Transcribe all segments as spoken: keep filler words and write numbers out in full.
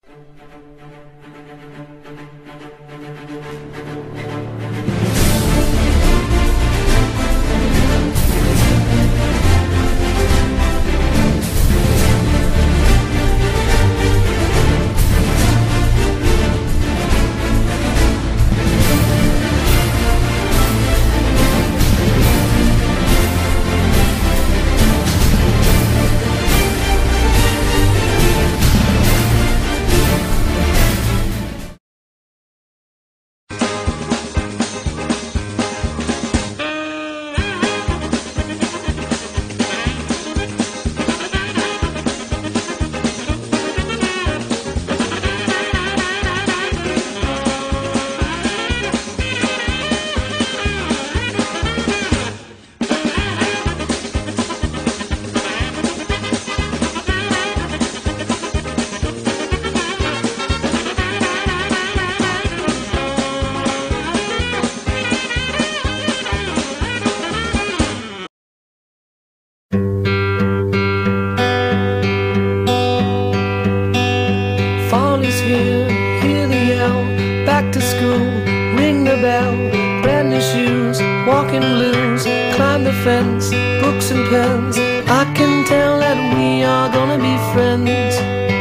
Back to school, ring the bell, brand new shoes, walking blues, climb the fence, books and pens. I can tell that we are gonna be friends.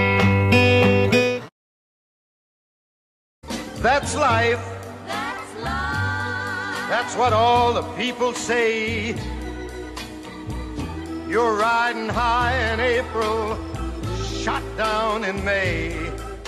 That's life. That's life. That's what all the people say. You're riding high in April, shot down in May.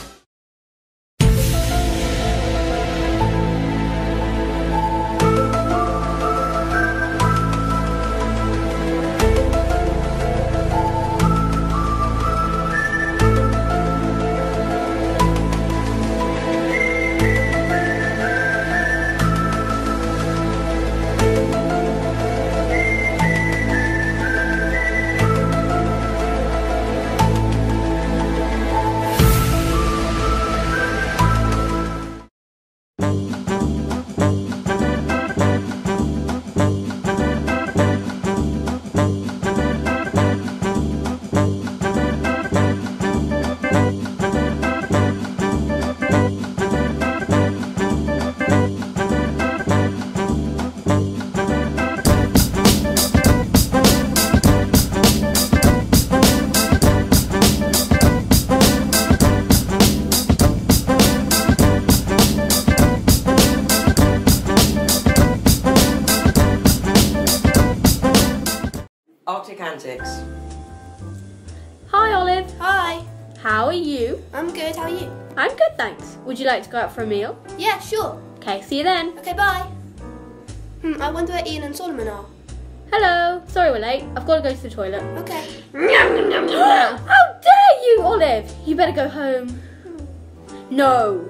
Arctic Antics. Hi Olive. Hi. How are you? I'm good, how are you? I'm good, thanks. Would you like to go out for a meal? Yeah, sure. Okay, see you then. Okay, bye. Hmm, I wonder where Ian and Solomon are. Hello. Sorry we're late. I've got to go to the toilet. Okay. How dare you, Olive? You better go home. No.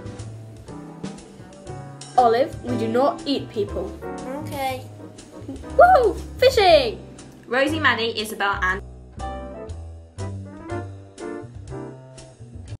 Olive, we do not eat people. Okay. Woo! Fishing! Rosie, Maddie, Isabel and